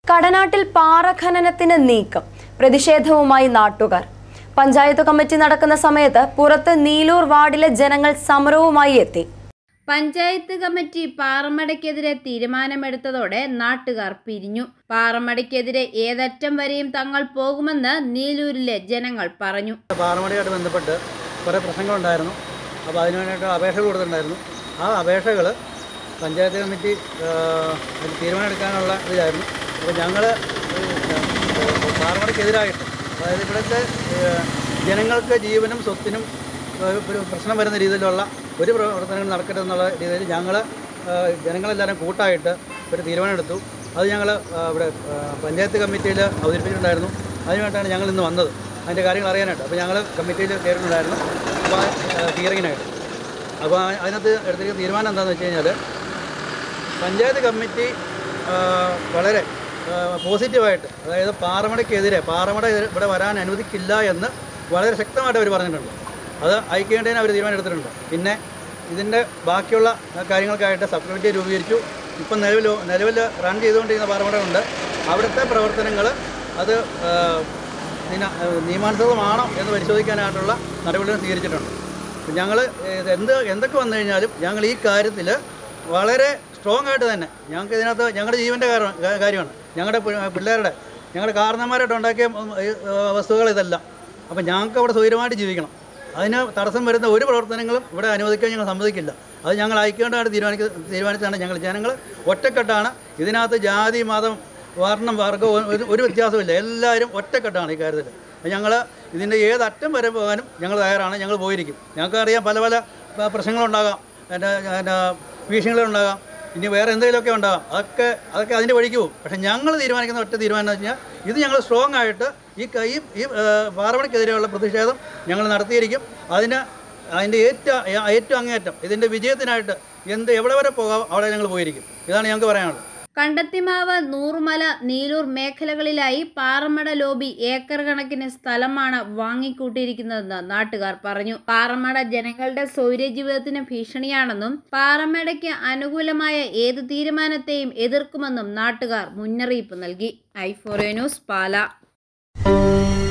കടനാട്ടിൽ പാറ ഖനനത്തിന് നീക്കം. പ്രതിഷേധവുമായി നാട്ടുകാർ. പഞ്ചായത്ത് കമ്മിറ്റി നടക്കുന്ന സമയത്ത് പുറത്ത് നീലൂർ വാർഡിലെ ജനങ്ങൾ സമരവുമായി എത്തി. പഞ്ചായത്ത് കമ്മിറ്റി പാറമടയ്ക്കെതിരെ തീരുമാനമെടുത്തതോടെ നാട്ടുകാർ പിരിഞ്ഞു. പാറമടയ്ക്കെതിരെ ഏതറ്റം വരെയും തങ്ങൾ പോകുമെന്ന് നീലൂരിലെ ജനങ്ങൾ പറഞ്ഞു. പാറമടയുമായിട്ട് ബന്ധപ്പെട്ട് കുറേ പ്രശ്നങ്ങളുണ്ടായിരുന്നു. അപ്പോൾ അതിനുവേണ്ടിയിട്ട് അപേക്ഷകൾ കൊടുത്തിട്ടുണ്ടായിരുന്നു. ആ അപേക്ഷകൾ പഞ്ചായത്ത് കമ്മിറ്റി തീരുമാനമെടുക്കാനുള്ള ഇതിലായിരുന്നു. അപ്പോൾ ഞങ്ങൾ പാറമടയ്ക്കെതിരായിട്ട്, അതായത് ഇവിടുത്തെ ജനങ്ങൾക്ക് ജീവനും സ്വത്തിനും ഒരു പ്രശ്നം വരുന്ന രീതിയിലുള്ള ഒരു പ്രവർത്തനങ്ങൾ നടക്കരുത് എന്നുള്ള രീതിയിൽ ഞങ്ങൾ ജനങ്ങളെല്ലാവരും കൂട്ടായിട്ട് ഒരു തീരുമാനമെടുത്തു. അത് ഞങ്ങൾ ഇവിടെ പഞ്ചായത്ത് കമ്മിറ്റിയിൽ അവതരിപ്പിച്ചിട്ടുണ്ടായിരുന്നു. അതിനുവേണ്ടിയാണ് ഞങ്ങൾ ഇന്ന് വന്നത്, അതിൻ്റെ കാര്യങ്ങൾ അറിയാനായിട്ട്. അപ്പോൾ ഞങ്ങൾ കമ്മിറ്റിയിൽ കയറിയിട്ടുണ്ടായിരുന്നു, അപ്പോൾ ഹിയറിങ്ങിനായിട്ട്. അപ്പോൾ അതിനകത്ത് എടുത്തിരിക്കുന്ന തീരുമാനം എന്താണെന്ന് വെച്ച് കഴിഞ്ഞാൽ, പഞ്ചായത്ത് കമ്മിറ്റി വളരെ പോസിറ്റീവായിട്ട്, അതായത് പാറമടയ്ക്കെതിരെ പാറമട ഇവിടെ വരാൻ അനുവദിക്കില്ല എന്ന് വളരെ ശക്തമായിട്ട് അവർ പറഞ്ഞിട്ടുണ്ട്. അത് ഐക്യകണ്ഠേന അവർ തീരുമാനം എടുത്തിട്ടുണ്ട്. പിന്നെ ഇതിൻ്റെ ബാക്കിയുള്ള കാര്യങ്ങൾക്കായിട്ട് സബ് കമ്മിറ്റി രൂപീകരിച്ചു. ഇപ്പം നിലവിൽ റൺ ചെയ്തുകൊണ്ടിരിക്കുന്ന പാറമടയുണ്ട്. അവിടുത്തെ പ്രവർത്തനങ്ങൾ അത് നിയമാനുസൃതമാണോ എന്ന് പരിശോധിക്കാനായിട്ടുള്ള നടപടികൾ സ്വീകരിച്ചിട്ടുണ്ട്. ഞങ്ങൾ എന്തൊക്കെ വന്നു കഴിഞ്ഞാലും ഞങ്ങൾ ഈ കാര്യത്തിൽ വളരെ സ്ട്രോങ് ആയിട്ട് തന്നെ, ഞങ്ങൾക്ക് ഇതിനകത്ത് ഞങ്ങളുടെ ജീവൻ്റെ കാര്യമാണ്, ഞങ്ങളുടെ പിള്ളേരുടെ, ഞങ്ങളുടെ കാരണന്മാരായിട്ട് ഉണ്ടാക്കിയ വസ്തുക്കൾ ഇതെല്ലാം. അപ്പം ഞങ്ങൾക്ക് അവിടെ സ്വൈരമായിട്ട് ജീവിക്കണം. അതിന് തടസ്സം വരുന്ന ഒരു പ്രവർത്തനങ്ങളും ഇവിടെ അനുവദിക്കാൻ ഞങ്ങൾ സമ്മതിക്കില്ല. അത് ഞങ്ങൾ ഐക്യകണ്ഠമായിട്ട് തീരുമാനിച്ചാണ്. ജനങ്ങൾ ഒറ്റക്കെട്ടാണ്. ഇതിനകത്ത് ജാതി, മതം, വർണ്ണം, വർഗ്ഗം ഒരു വ്യത്യാസമില്ല. എല്ലാവരും ഒറ്റക്കെട്ടാണ് ഈ കാര്യത്തിൽ. ഞങ്ങൾ ഇതിൻ്റെ ഏതറ്റം വരെ പോകാനും ഞങ്ങൾ തയ്യാറാണ്. ഞങ്ങൾ പോയിരിക്കും. ഞങ്ങൾക്കറിയാം പല പല പ്രശ്നങ്ങളുണ്ടാകാം, ഭീഷണികളുണ്ടാകാം, ഇനി വേറെ എന്തെങ്കിലുമൊക്കെ ഉണ്ടാകാം. അതൊക്കെ അതിൻ്റെ വഴിക്ക് പോകും. പക്ഷേ ഞങ്ങൾ തീരുമാനിക്കുന്ന ഒറ്റ തീരുമാനം എന്ന് വെച്ച് കഴിഞ്ഞാൽ, ഇത് ഞങ്ങൾ സ്ട്രോങ് ആയിട്ട് ഈ പാറമടയ്ക്കെതിരെയുള്ള പ്രതിഷേധം ഞങ്ങൾ നടത്തിയിരിക്കും. അതിൻ്റെ ഏറ്റവും അങ്ങേയറ്റം ഇതിൻ്റെ വിജയത്തിനായിട്ട് എവിടെ വരെ പോകാം അവിടെ ഞങ്ങൾ പോയിരിക്കും. ഇതാണ് ഞങ്ങൾക്ക് പറയാനുള്ളത്. കണ്ടത്തിമാവ്, നൂറുമല, നീലൂർ മേഖലകളിലായി പാറമട ലോബി ഏക്കർ കണക്കിന് സ്ഥലമാണ് വാങ്ങിക്കൂട്ടിയിരിക്കുന്നതെന്ന് നാട്ടുകാർ പറഞ്ഞു. പാറമട ജനങ്ങളുടെ സൗരജീവിതത്തിന് ഭീഷണിയാണെന്നും പാറമടയ്ക്ക് അനുകൂലമായ ഏത് തീരുമാനത്തെയും എതിർക്കുമെന്നും നാട്ടുകാർ മുന്നറിയിപ്പ് നൽകി. i4A ന്യൂസ്, പാല.